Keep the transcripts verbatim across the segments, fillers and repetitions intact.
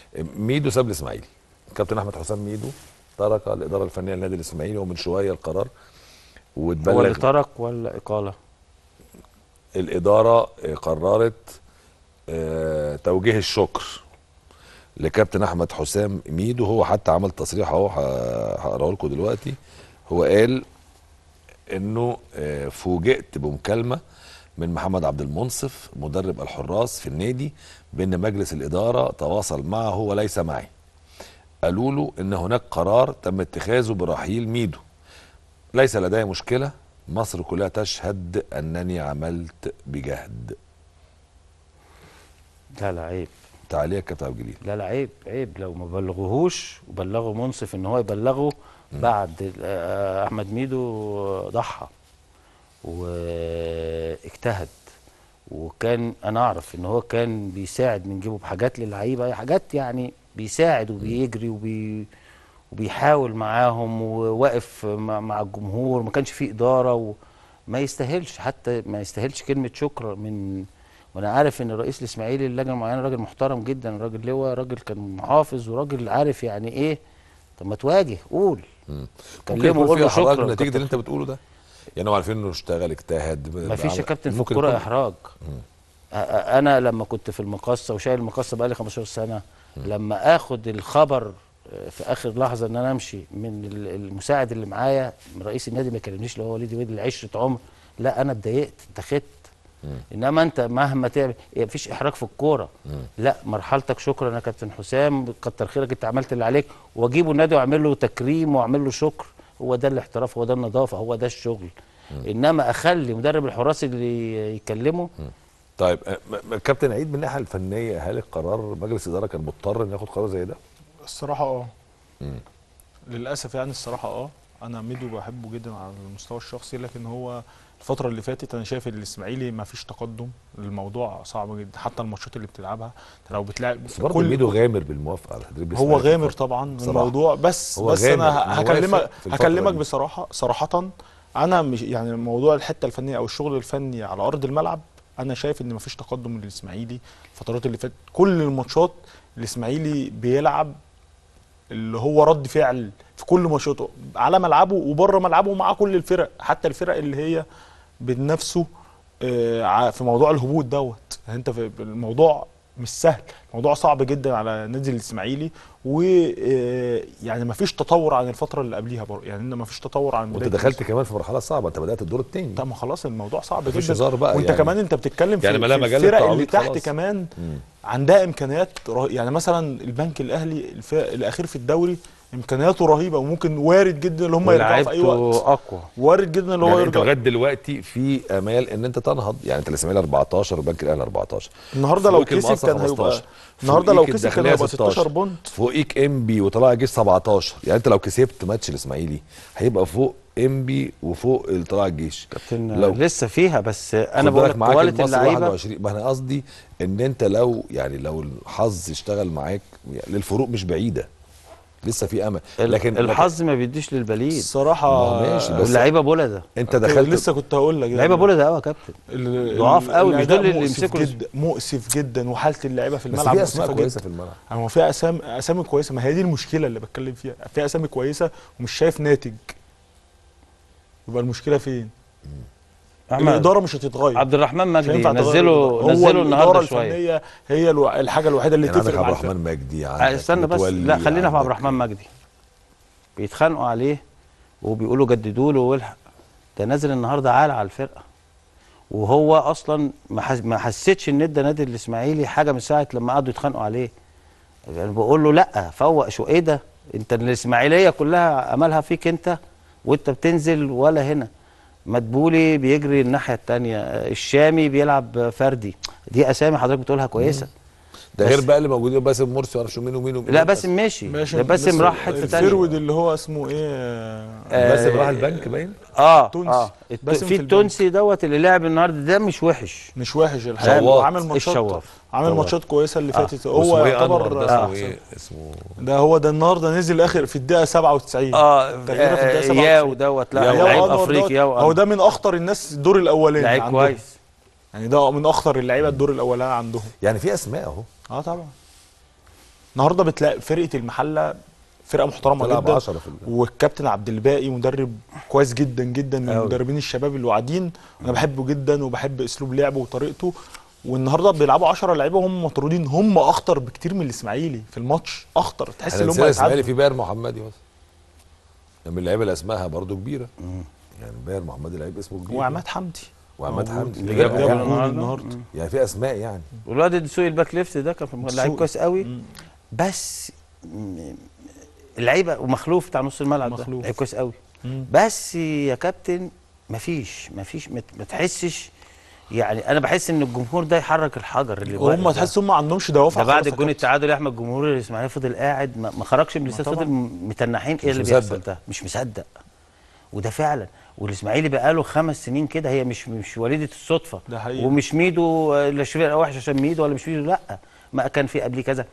ميدو ساب الاسماعيلي، كابتن احمد حسام ميدو ترك الاداره الفنيه للنادي الاسماعيلي، ومن شويه القرار واتبلغ. هو اللي ترك ولا اقاله؟ الاداره قررت آه توجيه الشكر لكابتن احمد حسام ميدو. هو حتى عمل تصريح اهو هقراه لكم دلوقتي. هو قال انه آه فوجئت بمكالمه من محمد عبد المنصف مدرب الحراس في النادي بان مجلس الاداره تواصل معه وليس معي. قالوا له ان هناك قرار تم اتخاذه برحيل ميدو. ليس لدي مشكله، مصر كلها تشهد انني عملت بجهد. لا لا عيب. تعليق كابتن عبد الجليل. لا لا عيب عيب لو ما بلغوهوش وبلغوا منصف ان هو يبلغه بعد احمد ميدو ضحى واجتهد، وكان انا اعرف ان هو كان بيساعد من جيبه بحاجات للعيبه، حاجات يعني بيساعد وبيجري وبي وبيحاول معاهم وواقف مع الجمهور، ما كانش فيه اداره وما يستاهلش، حتى ما يستاهلش كلمه شكر من. وانا عارف ان الرئيس الاسماعيلي اللجنه المعينه راجل محترم جدا، راجل لواء، راجل كان محافظ وراجل عارف يعني ايه. طب ما تواجه، قول كلمه وقول له شكرا نتيجه اللي انت بتقوله ده. يعني هم عارفين انه اشتغل اجتهد. ما فيش يا كابتن في الكوره احراج. مم. انا لما كنت في المقصه وشايل المقصه بقالي خمستاشر سنه، مم. لما اخد الخبر في اخر لحظه ان انا امشي من المساعد اللي معايا، رئيس النادي ما يكلمنيش اللي هو وليد وليد العشره عمر، لا انا اتضايقت، انت خدت. مم. انما انت مهما تعمل مفيش احراج في الكوره. لا مرحلتك شكرا يا كابتن حسام، كتر خيرك انت عملت اللي عليك، واجيبه النادي واعمل له تكريم واعمل له شكر. هو ده الاحتراف، هو ده النظافه، هو ده الشغل. مم. انما اخلي مدرب الحراس اللي يكلمه. مم. طيب كابتن عيد، من الناحيه الفنيه هل القرار مجلس الاداره كان مضطر انه ياخد قرار زي ده؟ الصراحه اه للاسف يعني الصراحه اه انا ميدو بحبه جدا على المستوى الشخصي، لكن هو الفترة اللي فاتت أنا شايف الإسماعيلي ما فيش تقدم، الموضوع صعب جدا، حتى الماتشات اللي بتلعبها لو بتلعب بس برضه ميدو غامر بالموافقة على تدريب هو غامر طبعا بصراحة. الموضوع بس بس أنا هكلمك هكلمك بصراحة صراحة أنا مش يعني موضوع الحتة الفنية أو الشغل الفني على أرض الملعب، أنا شايف إن ما فيش تقدم من الإسماعيلي الفترات اللي فاتت. كل الماتشات الإسماعيلي بيلعب اللي هو رد فعل في كل ماتشاته على ملعبه وبره ملعبه مع كل الفرق، حتى الفرق اللي هي بتنافسه في موضوع الهبوط دوت. انت في الموضوع مش سهل، الموضوع صعب جدا على نادي الاسماعيلي، ويعني ما فيش تطور عن الفتره اللي قبليها برضه، يعني ما فيش تطور عن وانت دخلت كمان في مرحله صعبه، انت بدات الدور الثاني. طب ما خلاص الموضوع صعب جدا بقى وانت يعني. كمان انت بتتكلم في, يعني في الفرق اللي تحت خلاص. كمان مم. عندها امكانيات رهيبه، يعني مثلا البنك الاهلي الاخير في الدوري امكانياته رهيبه، وممكن وارد جدا اللي هم يرجعوا في اي وقت. اقوى وارد جدا اللي هو يعني يرجع. انت لغايه دلوقتي في امال ان انت تنهض، يعني انت الاسماعيلي أربعتاشر والبنك الاهلي أربعتاشر. النهارده لو كسب كان هيبقى النهارده لو كسب كان هيبقى ستاشر بونت، فوقيك انبي وطلائع الجيش سبعتاشر. يعني انت لو كسبت ماتش الاسماعيلي هيبقى فوق انبي وفوق طلائع الجيش. لو لسه فيها، بس انا بقول لك كواليتي اللعيبه. ما انا قصدي ان انت لو يعني لو الحظ اشتغل معاك يعني للفروق مش بعيده، لسه في امل. لكن الحظ ما بيديش للبليد الصراحه ماشي، بس اللعيبه بولده. انت دخلت لسه كنت هقول لك لعيبه بولده قوي يا كابتن، ضعاف قوي، مش دول اللي يمسكوا جدا مؤسف جدا، وحاله اللعيبه في الملعب بس في اسماء كويسه في الملعب. هو في اسامي اسامي كويسه، ما هي دي المشكله اللي بتكلم فيها، في اسامي كويسه ومش شايف ناتج، يبقى المشكله فين؟ الاداره مش هتتغير. عبد الرحمن مجدي نزله نزله النهارده شويه، الفنيه هي الحاجه الوحيده اللي يعني تفرق مع عبد الرحمن مجدي. استنى بس، لا خلينا في عبد الرحمن مجدي. بيتخانقوا عليه وبيقولوا جددوا له والحق، ده نازل النهارده عال على الفرقه، وهو اصلا ما حسيتش ان ادى نادي الاسماعيلي حاجه من ساعه لما قعدوا يتخانقوا عليه. يعني بقول له لا فوق، شو ايه ده؟ انت الاسماعيليه كلها املها فيك انت، وانت بتنزل ولا هنا. مدبولي بيجري الناحيه الثانيه، الشامي بيلعب فردي، دي اسامي حضرتك بتقولها كويسه. ده غير بقى اللي موجودين باسم مرسي وعارفش مين ومين ومين. لا باسم ماشي، ده باسم راح حته ثانيه. الفيرود اللي هو اسمه ايه؟ آه باسم راح البنك باين. اه اه في التونسي دوت اللي لعب النهارده، ده مش وحش مش وحش الحقيقه، عامل ماتشات عامل ماتشات كويسه اللي فاتت. آه. هو يعتبر اسمه ايه اسمه ده هو ده النهارده نزل اخر في الدقيقه سبعة وتسعين. اه ياو دوت، لا لعيب افريقي ياو، هو ده من اخطر الناس الدور الاولاني، لعيب كويس يعني، ده من اخطر اللعيبه الدور الاولاني عندهم. يعني في اسماء اهو. اه طبعا النهارده بتلاقي فرقه المحله فرقه محترمه جدا، عشرة في والكابتن عبد الباقي مدرب كويس جدا جدا من المدربين الشباب اللي واعدين، انا بحبه جدا وبحب اسلوب لعبه وطريقته. والنهارده بيلعبوا عشرة لعيبه هم مطرودين، هم اخطر بكتير من الاسماعيلي في الماتش، اخطر تحس ان هم الاسماعيلي في باير محمدي مثلا من اللعيبه اللي اسمها برضه كبيره. مم. يعني باير محمدي لعيب اسمه كبير، وعماد حمدي وعماد حمدي اللي جاب جول النهارده، يعني في اسماء يعني. والواد الدسوقي الباك ليفت ده كان لعيب كويس قوي. مم. بس اللعيبه ومخلوف بتاع نص الملعب ده لعيب كويس قوي. مم. بس يا كابتن مفيش مفيش ما تحسش، يعني انا بحس ان الجمهور ده يحرك الحجر اللي هم تحس هم ما عندهمش دوافع. ده بعد الجون التعادل يا احمد الجمهور الاسماعيلي فضل قاعد ما خرجش من الاستاد، فضل متنحين ايه اللي بيحصل ده، مش مصدق. وده فعلا، والاسماعيلي بقى له خمس سنين كده، هي مش مش وليده الصدفه. ده حقيقي. ومش ميدو لا شفيق وحش عشان ميدو ولا مش ميدو، لا ما كان في قبليه كذا.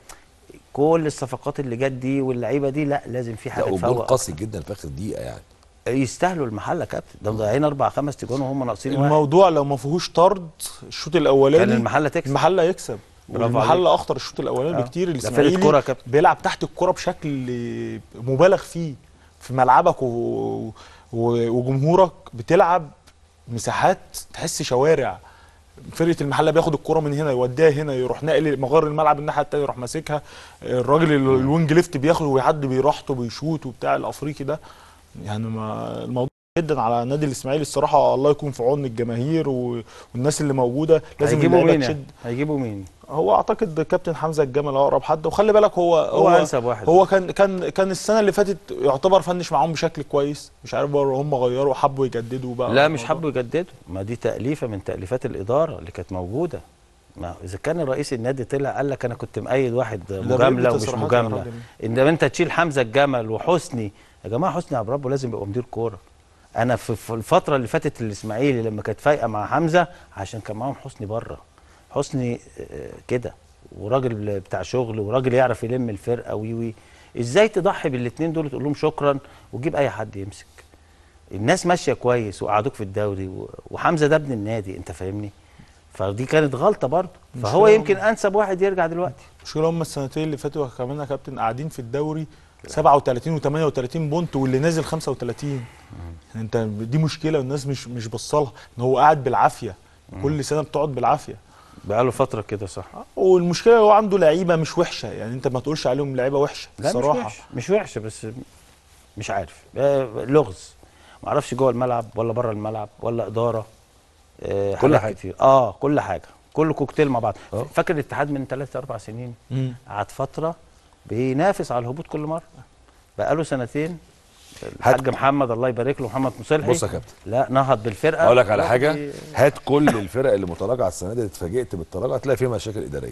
كل الصفقات اللي جت دي واللعيبه دي لا لازم في حاجه تفوق. وجول قاسي جدا في اخر دقيقه يعني. يستاهلوا المحله يا كابتن، ده مضيعين اربع خمس تجوان وهم ناقصين واحد. الموضوع لو ما فيهوش طرد الشوط الاولاني كان المحله تكسب، المحله يكسب. المحله اخطر الشوط الاولاني بكتير. الاسماعيلي بيلعب تحت الكره بشكل مبالغ فيه في ملعبك و... و... وجمهورك بتلعب مساحات تحس شوارع. فرقه المحله بياخد الكره من هنا يوديها هنا، يروح ناقل مغار الملعب الناحيه الثانيه يروح ماسكها. الراجل الوينج ليفت بياخد ويعدي بيراحته بيشوط وبتاع الافريقي ده. يعني ما الموضوع جدا على نادي الاسماعيلي الصراحه، الله يكون في عون الجماهير والناس اللي موجوده. لازم هيجيبوا مين تشد. هيجيبوا مين؟ هو اعتقد كابتن حمزه الجمل اقرب حد، وخلي بالك هو هو, هو انسب واحد. هو كان كان كان السنه اللي فاتت يعتبر فنش معاهم بشكل كويس، مش عارف بقى هم غيروا حبوا يجددوا بقى. لا مش حبوا يجددوا، ما دي تأليفه من تأليفات الاداره اللي كانت موجوده. ما اذا كان رئيس النادي طلع قال لك انا كنت مأيد واحد مجامله ومش مجامله، انما انت تشيل حمزه الجمل وحسني. يا جماعه حسني عبد ربه لازم يبقى مدير كوره. انا في الفتره اللي فاتت الاسماعيلي لما كانت فايقه مع حمزه عشان كان معاهم حسني بره. حسني كده وراجل بتاع شغل وراجل يعرف يلم الفرقه وي وي. ازاي تضحي بالاثنين دول تقول لهم شكرا وتجيب اي حد يمسك؟ الناس ماشيه كويس وقعدوك في الدوري، وحمزه ده ابن النادي، انت فاهمني؟ فدي كانت غلطه برضه، فهو يمكن انسب واحد يرجع دلوقتي. مشكله هم السنتين اللي فاتوا كمان يا كابتن قاعدين في الدوري سبعة وثلاثين وثمانية وثلاثين بونت، واللي نازل خمسة وثلاثين. يعني انت دي مشكله والناس مش مش بصلها ان هو قاعد بالعافيه، كل سنه بتقعد بالعافيه. بقاله فتره كده صح. والمشكله هو عنده لعيبه مش وحشه، يعني انت ما تقولش عليهم لعيبه وحشه الصراحه. مش وحشه مش وحشه بس مش عارف لغز، ما اعرفش جوه الملعب ولا بره الملعب ولا اداره. آه كل حاجه كتير. اه كل حاجه، كل كوكتيل مع بعض. أوه. فاكر الاتحاد من ثلاث اربع سنين قعد فتره بينافس على الهبوط كل مره، بقاله سنتين. الحاج محمد الله يبارك له محمد مصلحي، بص يا كابتن لا نهض بالفرقه. اقول لك على حاجه، هات كل الفرق اللي متراجعه السنه دي اتفاجئت بالتراجع هتلاقي فيها مشاكل اداريه.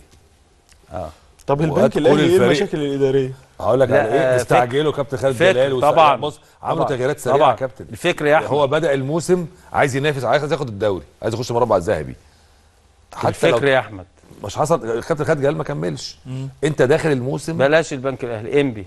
اه طب البنك الاهلي ايه المشاكل الاداريه؟ هقول لك على ايه. استعجلوا كابتن خالد جلال طبعا. بص عملوا تغييرات سريعه يا كابتن. الفكر يا احمد هو بدا الموسم عايز ينافس، عايز ياخد الدوري، عايز يخش المربع الذهبي. حتى الفكر يا احمد مش حصل. كابتن خالد جلال ما كملش. مم. انت داخل الموسم بلاش البنك الاهلي انبي.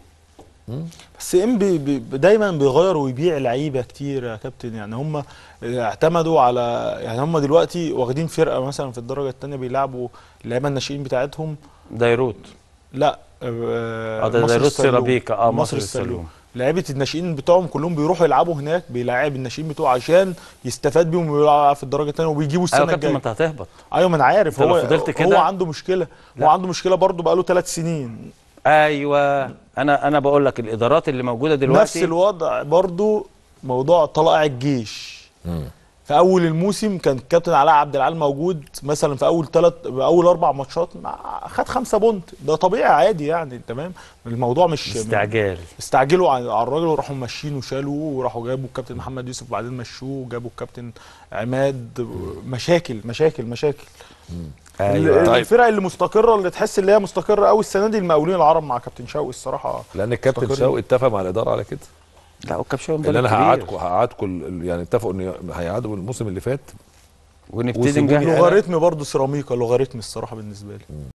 بس انبي بي دايما بيغير ويبيع لعيبه كتير يا كابتن. يعني هم اعتمدوا على، يعني هم دلوقتي واخدين فرقه مثلا في الدرجه الثانيه بيلعبوا اللعيبه الناشئين بتاعتهم. دايروت لا اه ده دايروت سيرابيكا اه مصر السلوم. لعيبه الناشئين بتوعهم كلهم بيروحوا يلعبوا هناك، بيلاعب الناشئين بتوعه عشان يستفاد بيهم ويلعب في الدرجه الثانيه وبيجيبوا السنه الجايه. ايوه كابتن ما انت هتهبط. ايوه ما انا عارف. هو هو عنده مشكله. لا. هو عنده مشكله برضه بقى له ثلاث سنين. ايوه انا انا بقول لك الادارات اللي موجوده دلوقتي نفس الوضع برضو. موضوع طلائع الجيش مم. في اول الموسم كان الكابتن علاء عبد العال موجود مثلا في اول ثلاث اول اربع ماتشات خد خمسه بونت، ده طبيعي عادي يعني تمام. الموضوع مش استعجال، استعجلوا على الراجل وراحوا ماشيين وشالوه وراحوا جابوا الكابتن محمد يوسف وبعدين مشوه وجابوا الكابتن عماد. مشاكل مشاكل مشاكل مم. أيوة. طيب. الفرق اللي مستقره اللي تحس ان هي مستقره قوي السنه دي المقاولين العرب مع كابتن شوقي الصراحه. لان الكابتن شوقي اتفق مع الاداره على كده. لا والكابتن شوقي اللي انا هقعدكم هقعدكم يعني اتفقوا ان هيقعدوا الموسم اللي فات ونبتدي نجهز. لوغاريتم برضه سيراميكا لوغاريتم الصراحه بالنسبه لي.